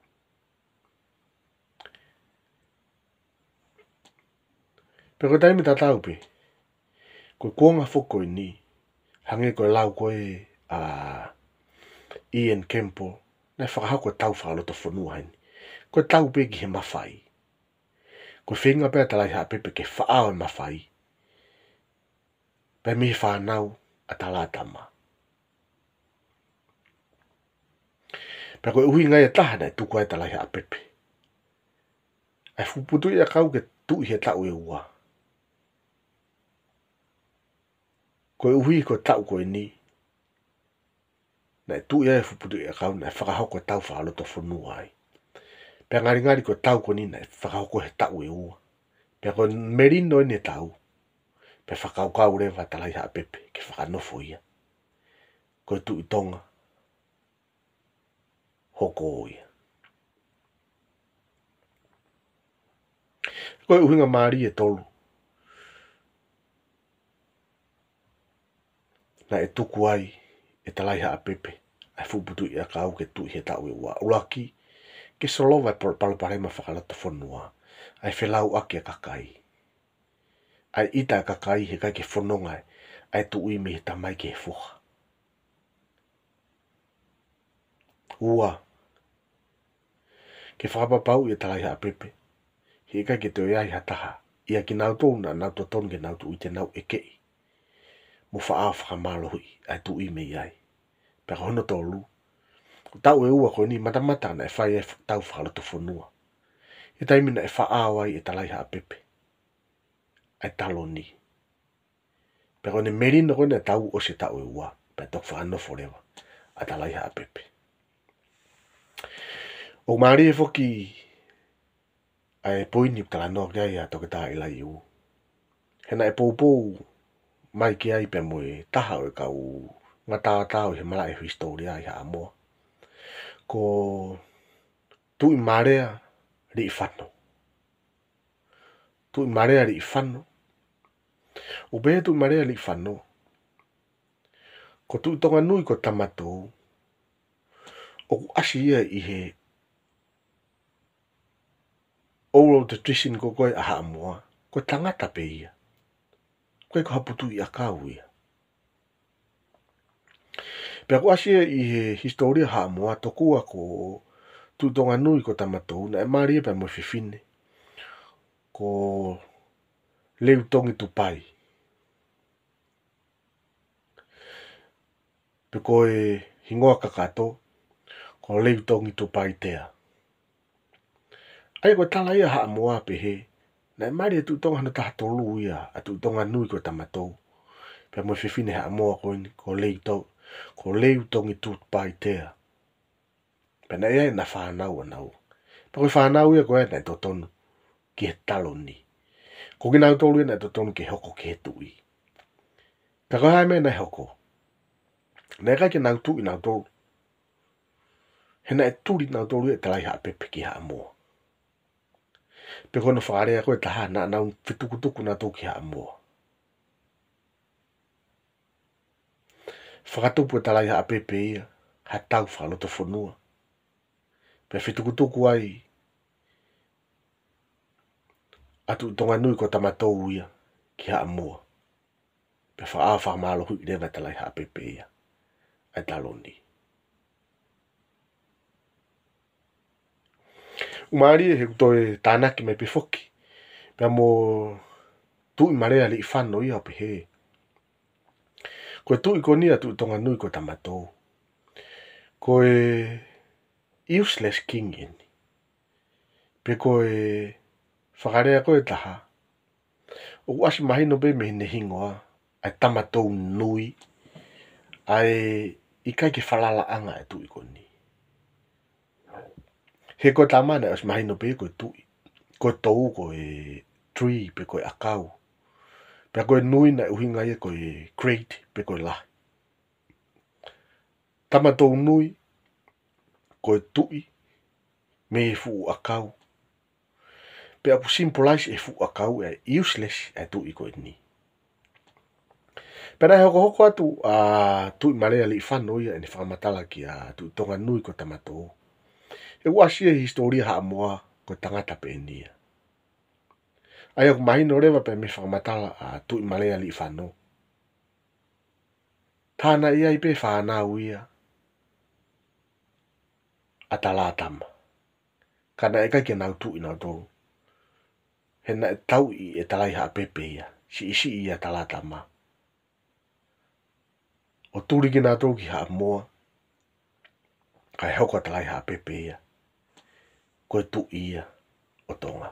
Pe koe taimi ta tau pe. Koe kuonga whoko i ni. Hange koe lau koe a Ian Campbell. Nei whakahau koe tau whakaloto whanua haini. Koe tau pe ki he mawhai. Koe whenga pe talai haa pepe ke whaao e mawhai. Pe mihi whanau a talatama. Pe koe uhi ngai e taha nei tuku ai talai haa pepe. Ai fuputu i a kau ke tu i he tau e ua. Koe uhi koe tau koe ni. Nei tu i a e fuputu i a kau nei whakahau koe tau whakaloto whanua ai. Pea ngari ngari koe tau koe ni nei whakahau koe he tau e ua. Pea koe merino e ne tau. Pe whakaukau rewa talai ha pepe, ke whakanofo ia. Koe tu i tonga, hoko ia. Koe uhinga maari e tolu. Na e tuku ai, e talai ha pepe, ai fuputu i a kau ke tu i he tau e ua. Ulaki, ke solova e paloparema whakalata whanua, ai whelau ake a kakai. Ai ita a kakai he kai ke whanongai, ai tu i me he tamai ke he fuha. Ua, ke whakapapau i a talai ha pepe, he kai ke toi ai hataha, ia ki nau tō na nau tō tonu ke nau tu i te nau e kei. Mo wha whakamalo hui, ai tu i me iai. Pera hono tōlu. Tau e ua koe ni matamata na e whai e tau whakaloto whanua. E taimina e wha awai e talai ha pepe. Ai talo ni. Pera ne merina koe na tau o se tau e ua. Pera tok whanofo rewa. Ai talai ha pepe. O maari e foki ai poini tala no kia ia toke tā ila iu. Hena e pou mai ki ai pe moe taha o e kau ngata tau he mala e historia i ha moa. Ko tu i marea ri i whano. Tu i marea ri i whano. O behe tu i marea ri i whano. Ko tu i tonga nui ko tamatou. O ku asi ia i he oral tradition ko koe a ha moa. Ko tangata pe ia. Koe ko haputu i a kau ia. Pea ku asia i he historia ha moa tokua ko tu tonga nui ko tamatou na e maria pe mo fifine. Ko leu tongi tu pai. Pe koe hingoa kakato ko leu tongi tu pai tea. Ai ko tala ia ha moa pe he. Na e maria tu tonga hana taha tolu ia a tu tonga nui ko tamatou. Pe mo fifine ha moa ko ni ko leu tongi. Ko leu tongi tu pai tea. Pena ia na whanau anau. Pa koe whanau ia koe na totonu ki he talo ni. Ko ki nau tolu ia na totonu ki hoko ki he tui. Pa koe hai mea na hoko. Na e kai ki nau tui nau tolu. Hena e turi nau tolu ia talai ha pepe ki ha moa. Pe kono whakarea koe taha na nau whitukutuku nau tolu ki ha moa. Whakatupu e talai ha pepe ia. Ha tau whakaloto whanua. Pe whitukutuku ai. Atu tonga nui ko tamatou ia. Ki ha moa. Pe wha a whakamalo hui rewa talai ha pepe ia. Ai talo ni. Umari e he kutoe tānaki me pe foki. Pea mo tui marea li i whano ia pe he. Koe tui ko nia tu tonga nui ko tamatou. Koe useless king ini. Pe koe whakarea koe taha. O uasi mahino be me hine hingoa. Ai tamatou nui. Ai ikai ke whalala anga e tui ko ni. He koe tamana os mahino pe koe tui. Koe tou koe tree pe koe akau. Pe koe nui na uhinga ia koe crate pe koe la. Tamatou nui koe tui me e fu akau. Pe apu symbolize e fu akau e useless e tui koe ni. Pera he hoko hoko atu a tui marea li whano ia e ni whakamatala ki a tui tonga nui ko tamatou. E wasia historia ha moa ko tangata pe nia. Ai aku mahino rewa pe me whakamatala a tui marea li whano. Tāna ia i pe whanau ia. Atala tama. Kana e kai ke nau tui nau tolu. Hena e tau i e talai ha pepe ia. Si isi i a tala tama. O turi ki nau tolu ki ha moa. Kai hoko talai ha pepe ia. Koe tu ia o tonga.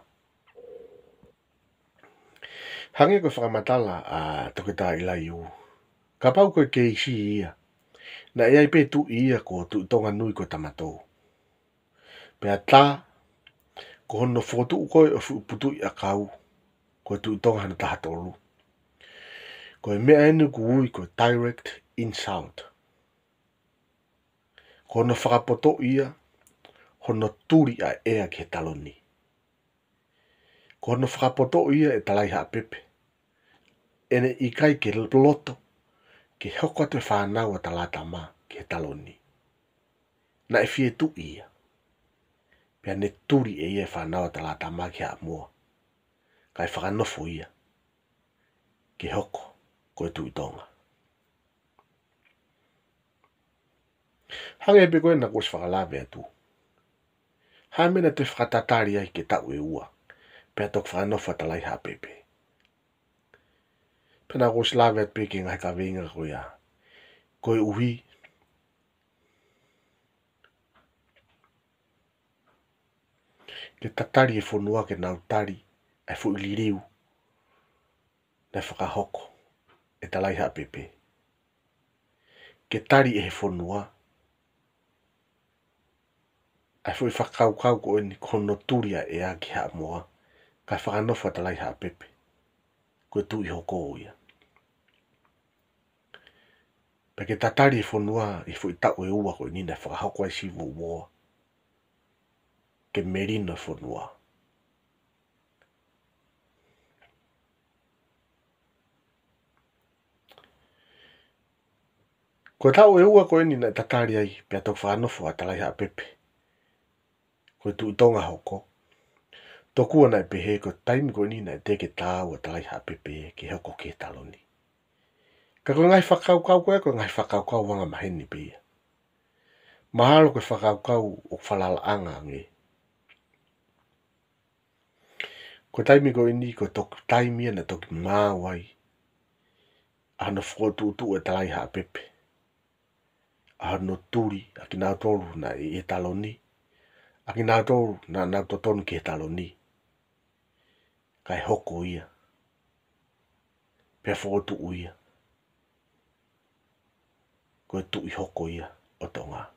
Hange koe whakamatala a toketa i lai u. Ka pau koe ke isi ia. Na e ai pe tu ia ko tu tonga nui ko tamatou. Pea tā, ko hono whotu koe o putu i a kau. Koe tu tonga hana taha tolu. Koe mea enu ku ui koe direct insult. Kono whakapoto ia, hono turi a ea ke taloni. Kono whakapoto ia e talai ha pepe. Ene i kai ke loto, ke hoko te whanau a talata ma ke taloni. Na e fie tu ia. Pea ne turi e ia whanau a talata ma ke a mua. Kai whakanofo ia. Ke hoko, koe tu i tonga. Hange pe koe na kos whakalawe atu. Hamena te whakatatari ai ke tau e ua. Pea tok whanofo a talai ha pepe. Pena kos lawe at peke ngai ka venga koe a. Koe uhi. Ke tatari e whanua ke nau tari. E fu ili riu. Ne whakahoko. E talai ha pepe. Ke tari e he whanua. Ai fu i whakau kau ko ni kono turia e a ki ha moa. Kai whakanofa talai ha pepe. Koe tu i hoko ia. Peke tatari e whanua i fu i tau e ua koe nina whakahoko ai sivu uoa. Ke merino e whanua. Koe tau e ua koe nina tatari ai pia tau whanofo a talai ha pepe. Koe tu i tonga hoko. Tokua na e pehe ko taimi koe nina e teke tāu a talai ha pepe ke hoko ke taloni. Ka koe ngai whakau kau koe koe ngai whakau kau wanga maheni pia. Mahalo koe whakau kau o whalala anga nge. Ko taimi koe ni ko tok taimi ana toki māwai. Ano whotu tu e talai ha pepe. Ano turi a ki nau toru na e taloni. A ki nau toru na nau totonu ke taloni. Kai hoko ia. Pea whotu uia. Koe tu i hoko ia o tonga.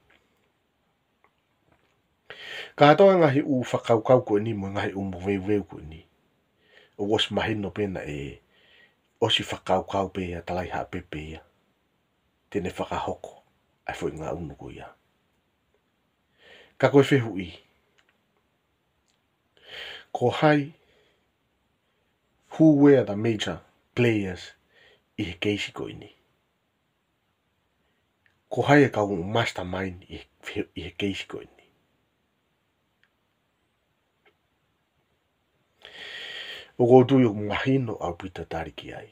Ka atoa ngahi u whakau kau koe ni mo ngahi u mweu weu koe ni. O was mahino pena e osi whakau kau pe a talai ha pepe ia. Tene whakahoko. Ai fwoi ngā unu ko ia. Ka koe whehu i. Ko hai. Who were the major players i he keisi koe ni. Ko hai e kau mastermind i he keisi koe ni. O ko tui o mahino au pita tariki ai.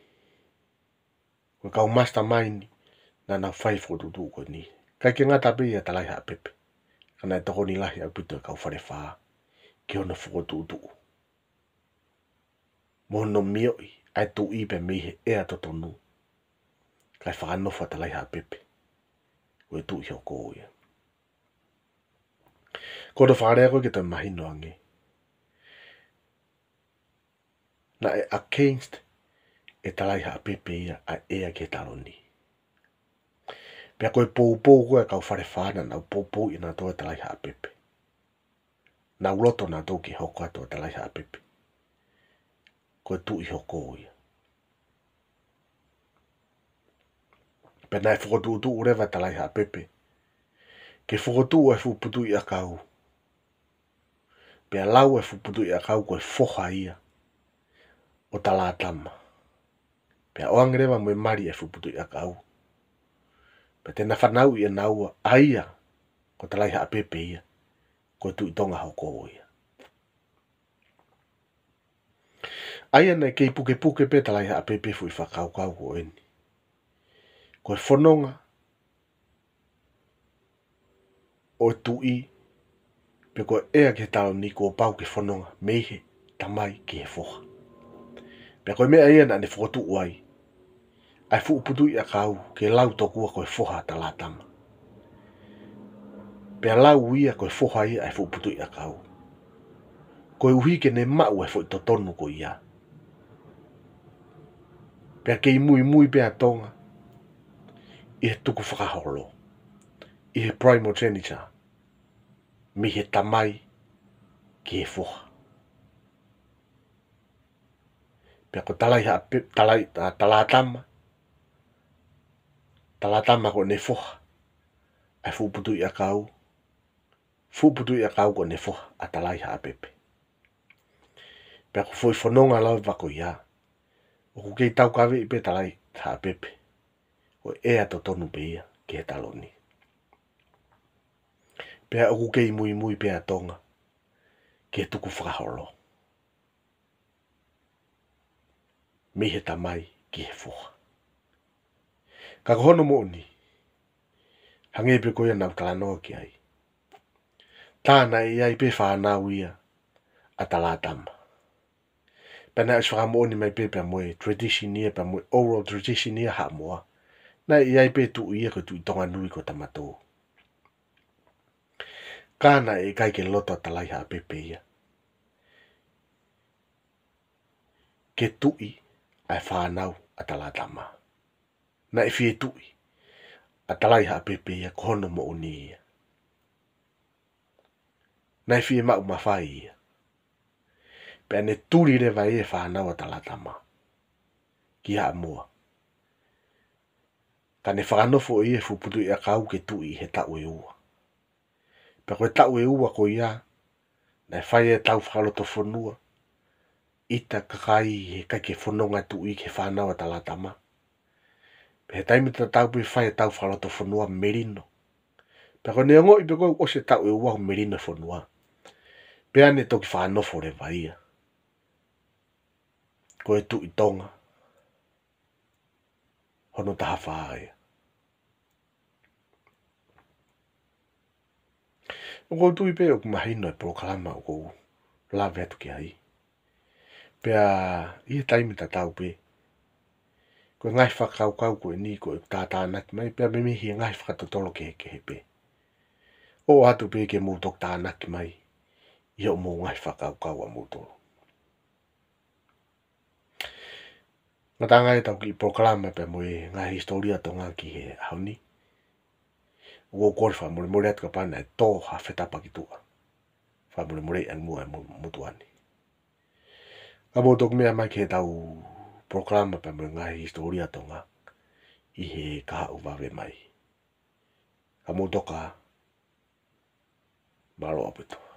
Ko kau mastermind na na whai whotutu koe ni. Kai ke ngata pe ia talai ha pepe. Kana e toko ni lahi au pita kau whare whaa. Ki hona whotutu. Mohono mioi ai tu i pe mihe ea totonu. Kai whakanofa talai ha pepe. Koe tu i hoko ia. Ko to wharea koe ke toi mahino ange. Na e against e talai ha pepe ia a ea ke taloni. Pea koe pou pou koe kau whare whana nau pou pou i nā toa talai ha pepe. Nau loto nā tō ki hoko atoa talai ha pepe. Koe tu i hoko ia. Pea nai whakotu utu urewa talai ha pepe. Ke whakotu e whuputu i a kau. Pea lau e whuputu i a kau koe whoha ia. O talatama. Pea oangrewa mwe mari e whuputu i a kau. Pea tena whanau i a naua aia. Ko talai ha pepe ia. Koe tu i tonga hoko ia. Aia nei kei puke puke pe talai ha pepe fui whakau kau ko eni. Koe whanonga. O tu i. Pe koe ea ke tau ni ko pau ke whanonga. Meihe tamai ki he whoha. Pea koe mea ia na ne whakotu uai. Ai whuputu i a kau ke lau tokua koe whoha talatama. Pea lau ia koe whoha ia ai whuputu i a kau. Koe uhi ke ne mau e whoi totonu ko ia. Pea kei mui mui pea tonga. I he tuku whakaholo. I he primogeniture. Mi he tamai ki he whoha. Pea ko talai ha pe talai talatama. Talatama ko ne foha. Ai fu putu ia kau. Fu putu ia kau ko ne foha a talai ha pepe. Pea ko foi fononga lau vako ia. O ku kei tau kawe i pe talai ha pepe. O ea to tonu pe ia ke he taloni. Pea o ku kei mui mui pe a tonga. Ke tuku whakaholo. Me he tamai ki he foha. Ka kohono mo ni. Hange pe koia nau talanoa ki ai. Tāna i ai pe whanau ia a talatama. Pena is whakamo ni mai pe pe moe tradition ia pe moe oral tradition ia ha moa. Na i ai pe tu ia ko tu i tonga nui ko tamato. Kāna e kai ke loto talai ha pepe ia. Ke tui ai whanau a talatama. Na i fie tui a talai ha pepe ia kohono mo uni ia. Na i fie mau mawhai ia. Pea ne turi re vai e whanau a talatama. Ki ha moa. Ka ne whakanofo i e fuputu i a kau ke tui he tau e ua. Pea koe tau e ua ko ia. Na e whai e tau whakaloto whanua. Ita kakai he kai ke whanonga tui ke whanau a talatama. Pea he taimita tau pe whai e tau whakaloto whanua merino. Pea koe ne ongo i pe koe o se tau e ua merino whanua. Pea ne toki whanofo re vai ia. Koe tu i tonga. Hono taha whaia. O kou tui pe o kumahino e proklama o kou lawe atu ki ai. Pea i e taimita tau pe. Koe ngai whakau kau koe ni koe tātānaki mai. Pea me mihi e ngai whakatotolo ke ke he pe. O atu pe ke mūtok tānaki mai. I o mō ngai whakau kau a mūtoro. Nga tā ngai tau ki proklama pe moe ngā historia tonga ki he hauni. O kore wha mure mure atu ka pana e tō ha whetapa ki tua. Wha mure mure ang mua e mutuani. Ka mūtok mea mai ke tau proklama pe moe ngā historia tonga. I he kaha uwawe mai. Ka mūtoka. Malo apito.